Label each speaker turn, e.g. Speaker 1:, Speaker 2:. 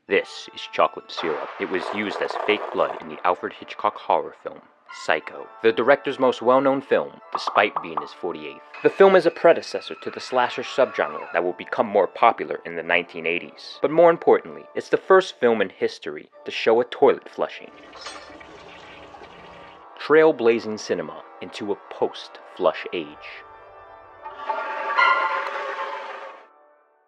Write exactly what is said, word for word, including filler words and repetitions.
Speaker 1: This is chocolate syrup. It was used as fake blood in the Alfred Hitchcock horror film, Psycho, the director's most well-known film, despite being his forty-eighth. The film is a predecessor to the slasher subgenre that will become more popular in the nineteen eighties. But more importantly, it's the first film in history to show a toilet flushing. Trailblazing cinema into a post-flush age.